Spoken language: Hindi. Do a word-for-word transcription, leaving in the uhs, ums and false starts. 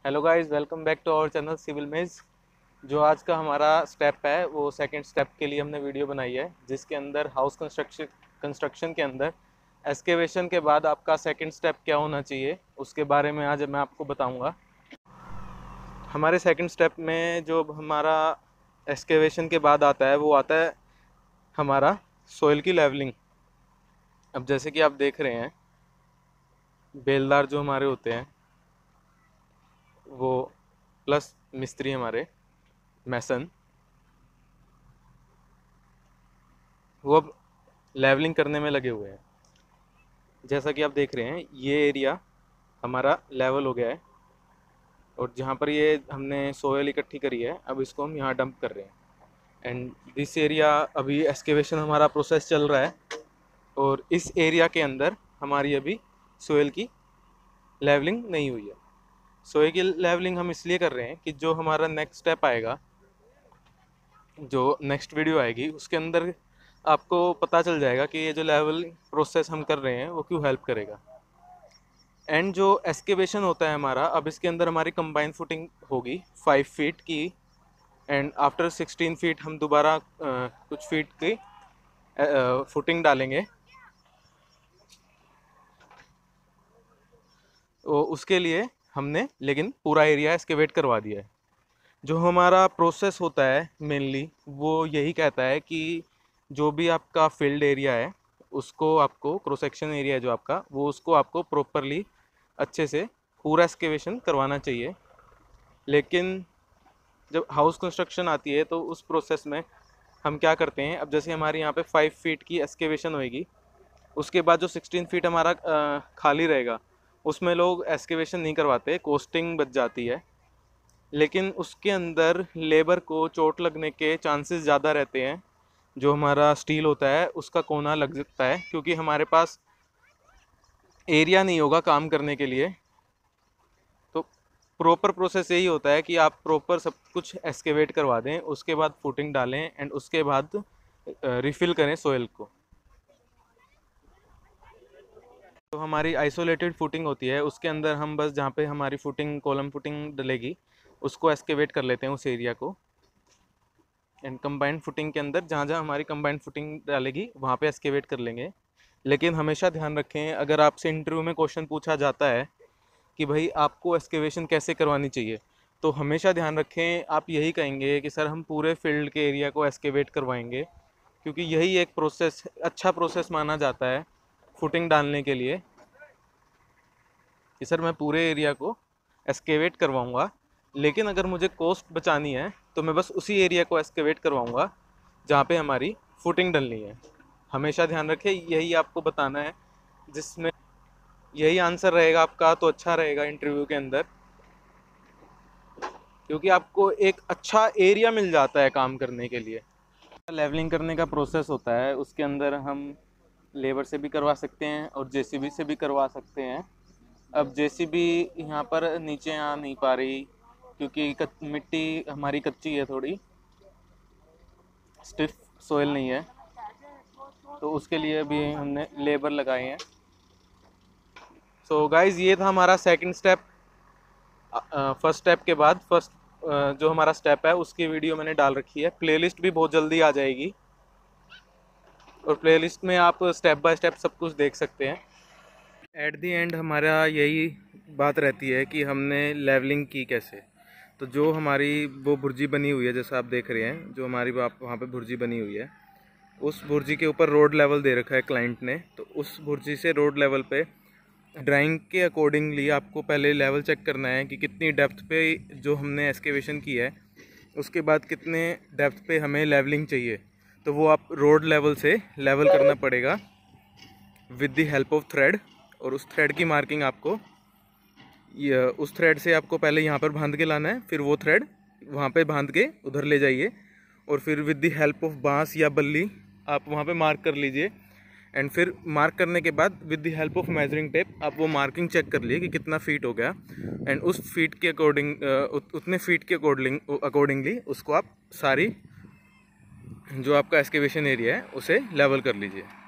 Hello guys, welcome back to our channel Civil Maze. जो आज का हमारा स्टेप है वो सेकंड स्टेप के लिए हमने वीडियो बनाई है, जिसके अंदर हाउस कंस्ट्रक्शन कंस्ट्रक्शन के अंदर एक्सकेवेशन के बाद आपका सेकंड स्टेप क्या होना चाहिए उसके बारे में आज मैं आपको बताऊंगा। हमारे सेकंड स्टेप में जो हमारा एक्सकेवेशन के बाद आता है वो आता है हमारा सोइल की लेवलिंग। अब जैसे कि आप देख रहे हैं, बेलदार जो हमारे होते हैं वो प्लस मिस्त्री हमारे मैसन, वो अब लेवलिंग करने में लगे हुए हैं। जैसा कि आप देख रहे हैं, ये एरिया हमारा लेवल हो गया है और जहाँ पर ये हमने सोयल इकट्ठी करी है अब इसको हम यहाँ डंप कर रहे हैं। एंड दिस एरिया अभी एक्सकेवेशन हमारा प्रोसेस चल रहा है और इस एरिया के अंदर हमारी अभी सोयल की लेवलिंग नहीं हुई है। सोयल की लेवलिंग हम इसलिए कर रहे हैं कि जो हमारा नेक्स्ट स्टेप आएगा, जो नेक्स्ट वीडियो आएगी, उसके अंदर आपको पता चल जाएगा कि ये जो लेवल प्रोसेस हम कर रहे हैं वो क्यों हेल्प करेगा। एंड जो एक्सकेवेशन होता है हमारा, अब इसके अंदर हमारी कंबाइन फुटिंग होगी फाइव फीट की। एंड आफ्टर सिक्सटीन फीट हम दोबारा कुछ फीट की फुटिंग डालेंगे। तो उसके लिए हमने लेकिन पूरा एरिया एक्सकेवेट करवा दिया है। जो हमारा प्रोसेस होता है मेनली वो यही कहता है कि जो भी आपका फील्ड एरिया है उसको आपको क्रॉस सेक्शन एरिया है जो आपका, वो उसको आपको प्रॉपरली अच्छे से पूरा एक्सकेवेशन करवाना चाहिए। लेकिन जब हाउस कंस्ट्रक्शन आती है तो उस प्रोसेस में हम क्या करते हैं, अब जैसे हमारे यहाँ पे फाइव फीट की एक्सकेवेशन होएगी, उसके बाद जो सिक्सटीन फीट हमारा खाली रहेगा उसमें लोग एक्सकेवेशन नहीं करवाते, कोस्टिंग बच जाती है। लेकिन उसके अंदर लेबर को चोट लगने के चांसेस ज़्यादा रहते हैं। जो हमारा स्टील होता है उसका कोना लग सकता है क्योंकि हमारे पास एरिया नहीं होगा काम करने के लिए। तो प्रॉपर प्रोसेस यही होता है कि आप प्रॉपर सब कुछ एक्सकेवेट करवा दें, उसके बाद फुटिंग डालें एंड उसके बाद रिफ़िल करें सोयल को। तो हमारी आइसोलेटेड फुटिंग होती है, उसके अंदर हम बस जहाँ पे हमारी फुटिंग कॉलम फुटिंग डलेगी उसको एक्सकेवेट कर लेते हैं उस एरिया को। एंड कंबाइंड फुटिंग के अंदर जहाँ जहाँ हमारी कंबाइंड फुटिंग डालेगी वहाँ पे एक्सकेवेट कर लेंगे। लेकिन हमेशा ध्यान रखें, अगर आपसे इंटरव्यू में क्वेश्चन पूछा जाता है कि भाई आपको एक्सकेवेशन कैसे करवानी चाहिए, तो हमेशा ध्यान रखें आप यही कहेंगे कि सर हम पूरे फील्ड के एरिया को एक्सकेवेट करवाएंगे, क्योंकि यही एक प्रोसेस अच्छा प्रोसेस माना जाता है फुटिंग डालने के लिए कि सर मैं पूरे एरिया को एक्सकेवेट करवाऊंगा। लेकिन अगर मुझे कॉस्ट बचानी है तो मैं बस उसी एरिया को एक्सकेवेट करवाऊंगा जहाँ पे हमारी फुटिंग डलनी है। हमेशा ध्यान रखें, यही आपको बताना है, जिसमें यही आंसर रहेगा आपका तो अच्छा रहेगा इंटरव्यू के अंदर, क्योंकि आपको एक अच्छा एरिया मिल जाता है काम करने के लिए। लेवलिंग करने का प्रोसेस होता है, उसके अंदर हम लेबर से भी करवा सकते हैं और जेसीबी से भी करवा सकते हैं। अब जेसीबी यहाँ पर नीचे आ नहीं पा रही क्योंकि कच, मिट्टी हमारी कच्ची है, थोड़ी स्टिफ सोयल नहीं है, तो उसके लिए भी हमने लेबर लगाए हैं। सो गाइज, ये था हमारा सेकंड स्टेप। फर्स्ट स्टेप के बाद फर्स्ट जो हमारा स्टेप है उसकी वीडियो मैंने डाल रखी है, प्लेलिस्ट भी बहुत जल्दी आ जाएगी और प्लेलिस्ट में आप स्टेप बाय स्टेप सब कुछ देख सकते हैं। एट दी एंड हमारा यही बात रहती है कि हमने लेवलिंग की कैसे। तो जो हमारी वो भुर्जी बनी हुई है, जैसा आप देख रहे हैं, जो हमारी वहाँ पे भुर्जी बनी हुई है, उस भुर्जी के ऊपर रोड लेवल दे रखा है क्लाइंट ने। तो उस भुर्जी से रोड लेवल पे ड्राइंग के अकॉर्डिंगली आपको पहले लेवल चेक करना है कि कितनी डेप्थ पे जो हमने एक्सकेवेशन की है उसके बाद कितने डेप्थ पे हमें लेवलिंग चाहिए। तो वो आप रोड लेवल से लेवल करना पड़ेगा with the help of thread. और उस थ्रेड की मार्किंग आपको ये उस थ्रेड से आपको पहले यहाँ पर बांध के लाना है, फिर वो थ्रेड वहाँ पे बांध के उधर ले जाइए और फिर विद द हेल्प ऑफ बांस या बल्ली आप वहाँ पे मार्क कर लीजिए। एंड फिर मार्क करने के बाद with the help of measuring tape आप वो मार्किंग चेक कर लिए कि कितना फीट हो गया। एंड उस फीट के अकॉर्डिंग उतने फीट के अकॉर्डिंग अकॉर्डिंगली उसको आप सारी जो आपका एक्सकेवेशन एरिया है उसे लेवल कर लीजिए।